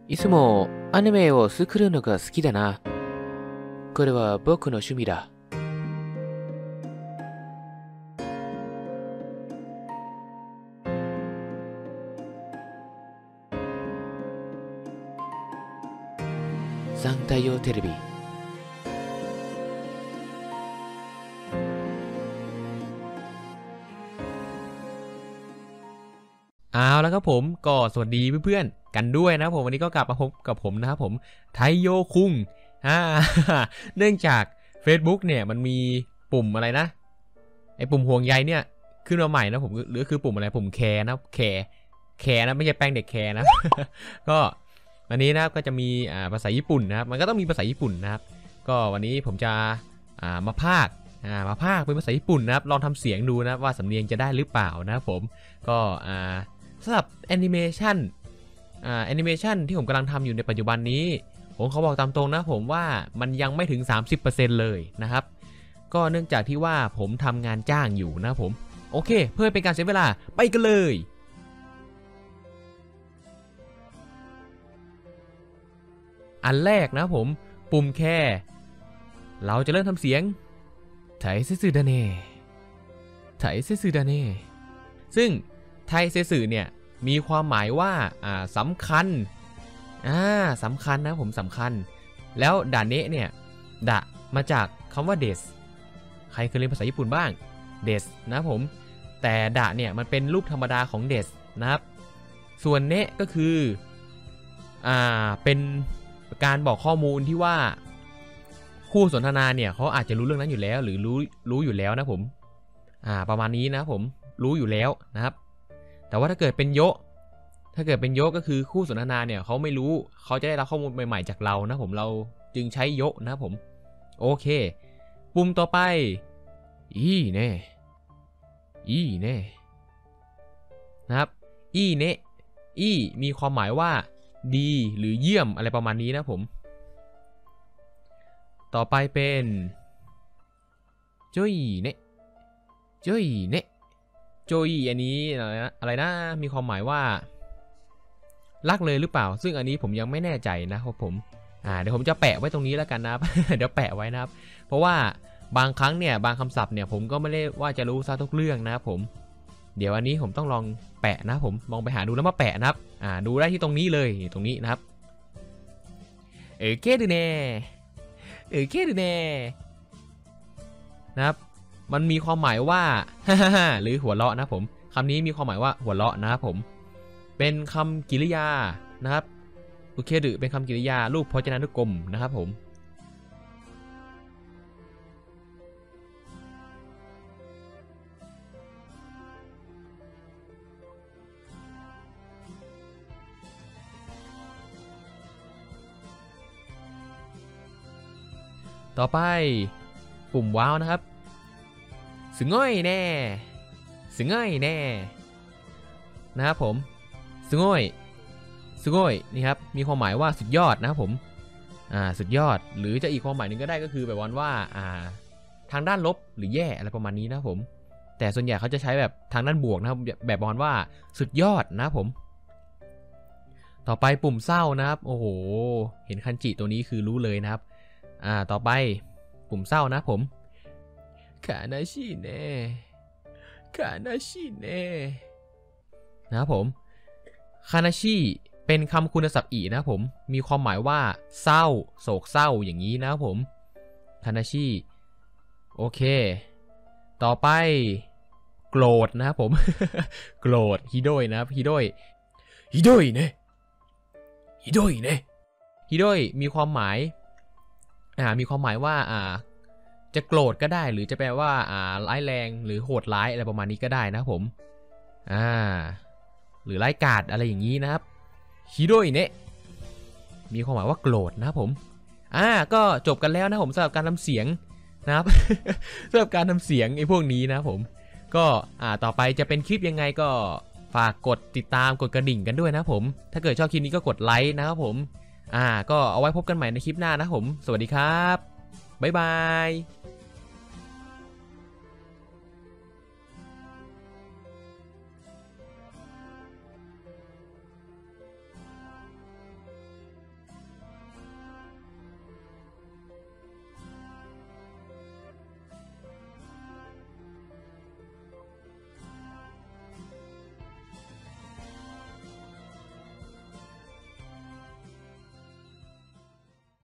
いつもアニメを作るのが好きだな。これは僕の趣味だ。三太陽テレビเอาแล้วครับผมก็สวัสดีเพื่อนๆกันด้วยนะผมวันนี้ก็กลับมาพบกับผมนะครับผมไทโยคุงเนื่องจาก Facebook เนี่ยมันมีปุ่มอะไรนะไอปุ่มห่วงใยเนี่ยขึ้นมาใหม่นะผมหรือคือปุ่มอะไรปุ่มแคร์นะแคร์นะไม่ใช่แป้งเด็กแคร์นะ ก็วันนี้นะครับก็จะมีภาษาญี่ปุ่นนะครับมันก็ต้องมีภาษาญี่ปุ่นนะครับก็วันนี้ผมจะมาพากเป็นภาษาญี่ปุ่นนะครับลองทำเสียงดูนะว่าสำเนียงจะได้หรือเปล่านะครับผมก็สำหรับแอนิเมชันที่ผมกำลังทำอยู่ในปัจจุบันนี้ผมขอบอกตามตรงนะผมว่ามันยังไม่ถึง 30% เลยนะครับก็เนื่องจากที่ว่าผมทำงานจ้างอยู่นะผมโอเคเพื่อเป็นการเสียเวลาไปกันเลยอันแรกนะผมปุ่มแค่เราจะเริ่มทำเสียงไทเซสึดาเน่ซึ่งไทเซสึเนี่ยมีความหมายว่าสำคัญนะผมสำคัญแล้วดาเนะเนี่ยดะมาจากคำว่าเดสใครเคยเรียนภาษาญี่ปุ่นบ้างเดสนะผมแต่ดะเนี่ยมันเป็นรูปธรรมดาของเดสนะครับส่วนเนะก็คือเป็นการบอกข้อมูลที่ว่าคู่สนทนาเนี่ยเขาอาจจะรู้เรื่องนั้นอยู่แล้วหรือรู้อยู่แล้วนะผมประมาณนี้นะผมรู้อยู่แล้วนะครับแต่ว่าถ้าเกิดเป็นโยก็คือคู่สนทนาเนี่ยเขาไม่รู้เขาจะได้รับข้อมูลใหม่ๆจากเรานะผมเราจึงใช้โยนะผมโอเคปุ่มต่อไปอีเน่นะครับอีเน่มีความหมายว่าดีหรือเยี่ยมอะไรประมาณนี้นะผมต่อไปเป็นโจยเน่อันนี้อะไรนะมีความหมายว่ารักเลยหรือเปล่าซึ่งอันนี้ผมยังไม่แน่ใจนะครับผมเดี๋ยวผมจะแปะไว้ตรงนี้แล้วกันนะครับ เดี๋ยวแปะไว้นะครับเพราะว่าบางครั้งเนี่ยบางคำศัพท์เนี่ยผมก็ไม่ได้ว่าจะรู้ซะทุกเรื่องนะครับผมเดี๋ยวอันนี้ผมต้องลองแปะนะผมลองไปหาดูแล้วมาแปะนะครับดูได้ที่ตรงนี้เลยตรงนี้นะครับเคดูเน่นะครับมันมีความหมายว่า หรือหัวเราะนะผมคำนี้มีความหมายว่าหัวเราะนะครับผมเป็นคำกริยานะครับโอเคหรือเป็นคำกริยารูปพจนานุกรมนะครับผมต่อไปปุ่มว้าวนะครับสึง่อยแน่นะครับผมสึง่อยนี่ครับมีความหมายว่าสุดยอดนะครับผมสุดยอดหรือจะอีกความหมายหนึ่งก็ได้ก็คือแบบว่าทางด้านลบหรือแย่อะไรประมาณนี้นะครับผมแต่ส่วนใหญ่เขาจะใช้แบบทางด้านบวกนะครับแบบประมาณว่าสุดยอดนะครับผมต่อไปปุ่มเศร้านะครับโอ้โหเห็นคันจิตัวนี้คือรู้เลยนะครับต่อไปปุ่มเศร้านะผมคานาชิเน่นะครับผมคานาชิเป็นคำคุณศัพท์อีนะครับผมมีความหมายว่าเศร้าโศกเศร้าอย่างนี้นะครับผมคานาชิโอเคต่อไปโกรธนะครับผม โกรธฮิโดยนะครับฮิโดยเน่มีความหมายว่าจะโกรธก็ได้หรือจะแปลว่าร้ายแรงหรือโหดร้ายอะไรประมาณนี้ก็ได้นะผมหรือร้ายกาจอะไรอย่างนี้นะครับฮิโดยเนะมีความหมายว่าโกรธนะครับผมก็จบกันแล้วนะผมสำหรับการทำเสียงนะครับ สำหรับการทำเสียงไอ้พวกนี้นะผมก็ต่อไปจะเป็นคลิปยังไงก็ฝากกดติดตามกดกระดิ่งกันด้วยนะผมถ้าเกิดชอบคลิปนี้ก็กดไลค์นะครับผมก็เอาไว้พบกันใหม่ในคลิปหน้านะผมสวัสดีครับบ๊ายบาย